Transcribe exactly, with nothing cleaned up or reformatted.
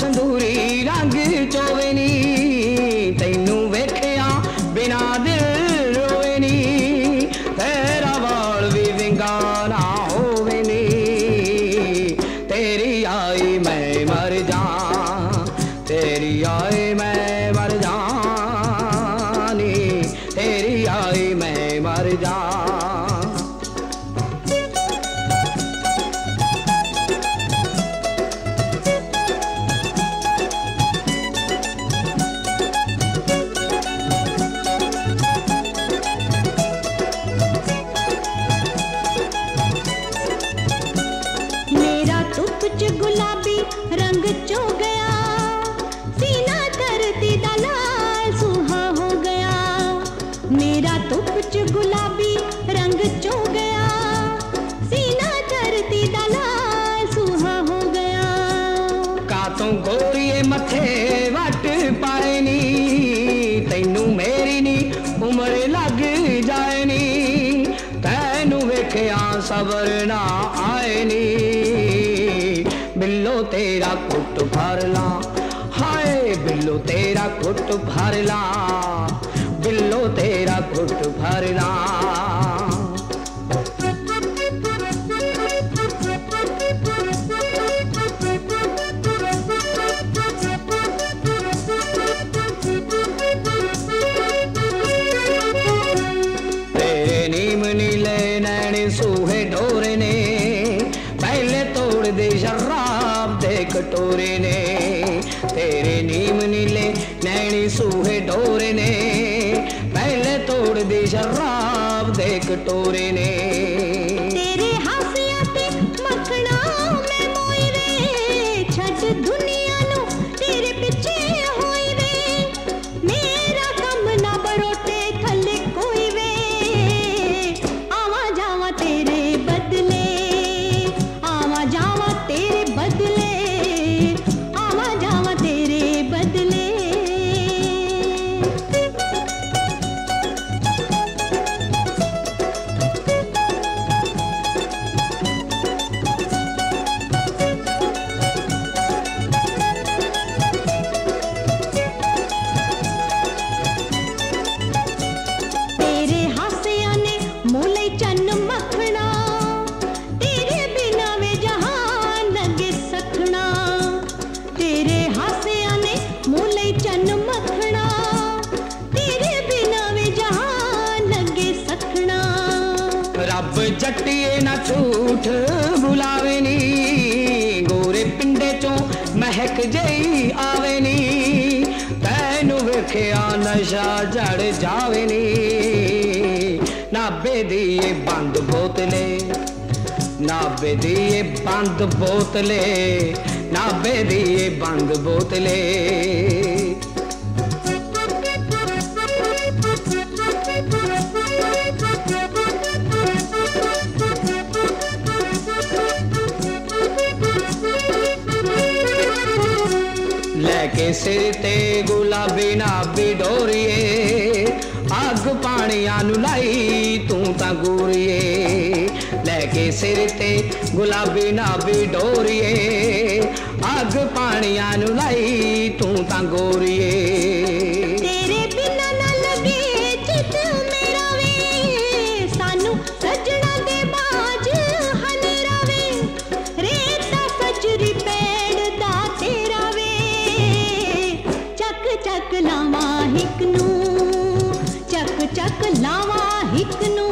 संदूरी रंग चोवे नी, तैनू वेखिया बिना दिल रोवे नी, तेरा वाल भी विंगा ना होवे नी, तेरी आई मैं मर जा, तेरी आई मैं मर जानी, तेरी आई मैं मर जा। गुलाबी रंग चो गया, सीना धरती दा लाल सुहा हो गया, मेरा धुप च गुलाबी रंग चो गया, सीना धरती दा लाल सुहा हो गया। कातों गोरिए मथे वट पाए नी, तैनू मेरी नी उम्र लग जाए नी, तैनू वेखिया सबर ना आए नी, बिल्लो तेरा कुट भर ला, हाय बिल्लो तेरा कुट भर ला, बिल्लो तेरा कुट भर ला। तेरे नीम नीले नैन सूहे डोरे ने, पहले तोड़ दे शराब दे कटोरे ने, तेरे नीम नीले नैनी सूहे डोरे ने, पहले तोड़ दे शराब दे कटोरे ने, तेरे हासिया ते मखना मैं मोई वे, छट दुनिया नु तेरे पिछे होई वे, मेरा कम ना बरोटे थले कोई वे, आवा जावा तेरे बदले, आवा जावा तेरे बदले, आवा जावा तेरे बदले। तेरे हासिया ने मोले चन्न मखना, तेरे बिना वे जहान लगे सकना, तेरे हासिया ने मोले चन्न मखना, तेरे बिना वे जहान लगे सकना। रब जट्टिए ना झूठ बुलावे नी, गोरे पिंडे चों महक जई आवे नी, तैनू वेखिया नशा जड़ जावे नी, नाबे दी ये बंद बोतले, नाबे दी ये बंद बोतले, नाबे दी ये बंद बोतले। लैके सिर ते गुलाबी नाबी डोरिए, अग पानिया नु लाई तू तां गोरिए, लैके सिर ते गुलाबी नाबी डोरिए, अग पानिया नु लाई तू तां गोरिए, तेरे बिना ना लगे चित मेरा वे, सानू सजना दे बाज हनेरा वे, रेता सजरी पेड़ दा तेरा वे, चक चक लावा हिक नू, चक चक लावा हिक नू,